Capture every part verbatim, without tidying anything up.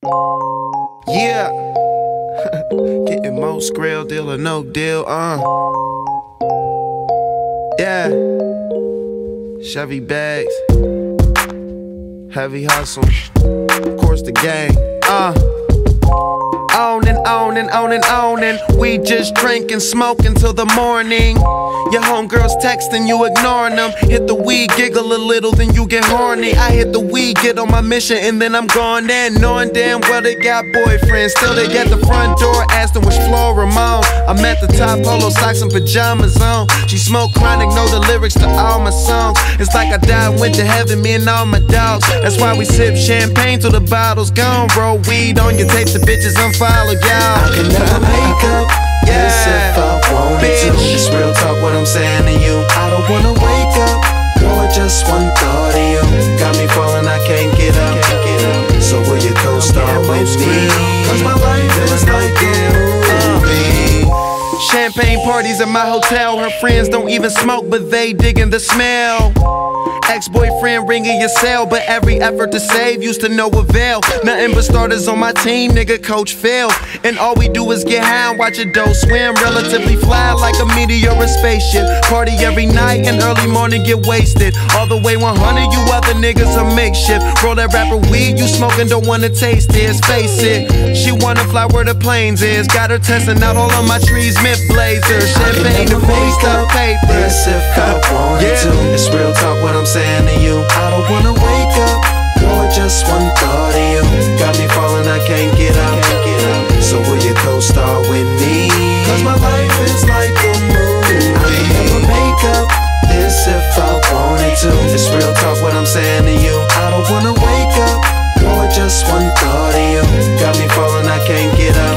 Yeah. Getting most grill deal or no deal, uh. Yeah. Chevy bags. Heavy hustle. Of course the gang, uh. On and on and on and on and we just drink and smoke until the morning. Your homegirls texting, you ignoring them. Hit the weed, giggle a little, then you get horny. I hit the weed, get on my mission, and then I'm gone in. Knowing damn well they got boyfriends. Still they at the front door, asking which floor I'm on. I'm at the top, polo socks and pajamas on. She smoke chronic, know the lyrics to all my songs. It's like I died, went to heaven, me and all my dogs. That's why we sip champagne till the bottle's gone. Roll weed on your tapes, the bitches unfollow y'all. I can never make up Yeah. this if I wanted Bitch. to. It's real talk what I'm saying to you. I don't wanna wake up, boy, just one thought of you got me falling, I can't get up. So will you co-star with me? Cause my life is like a movie. Champagne parties at my hotel. Her friends don't even smoke, but they digging the smell. Ex-boyfriend ringing your cell, but every effort to save used to no avail. Nothing but starters on my team, nigga, coach failed. And all we do is get high and watch a dough swim. Relatively fly like a meteor or spaceship. Party every night and early morning get wasted. All the way one hundred, you other niggas a makeshift. Roll that rapper weed, you smoking, don't wanna taste this. Face it, she wanna fly where the planes is. Got her testing out all of my trees, mint blazers. Champagne to make up paper. Yes, if I wanted Yeah. to. It's real talk what I'm saying to you. I don't wanna wake up, boy, just one thought of you got me falling, I can't get up. So will you co-star with me? Cause my life is like a movie. I can never make up this if I wanted to. It's real talk what I'm saying to you. I don't wanna wake up, boy, just one thought of you got me falling, I can't get up.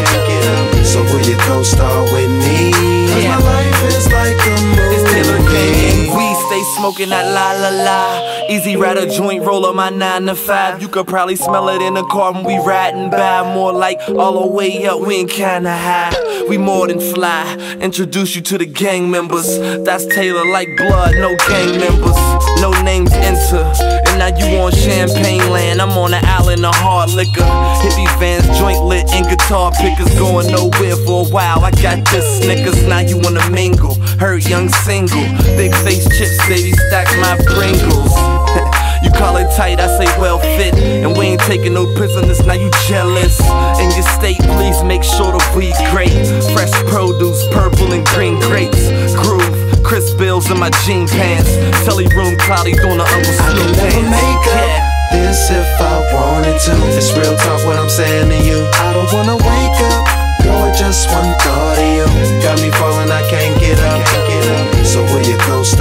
So will you co-star with me? Cause my life is like a movie. It's Taylor Gang. We stay smoking that la la la. Easy rider joint, roll up my nine to five. You could probably smell it in the car when we riding by. More like all the way up, we ain't kinda high. We more than fly. Introduce you to the gang members. That's Taylor like blood, no gang members. No names enter. And now you on Champagne Land. I'm on the island of hard liquor. Hippie vans, joint lit, and guitar pickers going nowhere for a while. I got this Snickers, now you wanna mingle. Heard young single, big face chips, baby, stack my Pringles. You call it tight, I say well fit. And we ain't taking no prisoners, now you jealous. In your state, please make sure the weed great. Fresh produce, purple and green grapes. Groove, crisp bills in my jean pants. Telly room cloudy doing the Uncle I Snoop can never dance. make up this if I wanted to. It's real talk what I'm saying to you. I don't wanna wake up, boy, just one thought of you got me falling, I can't get up. So will you co-star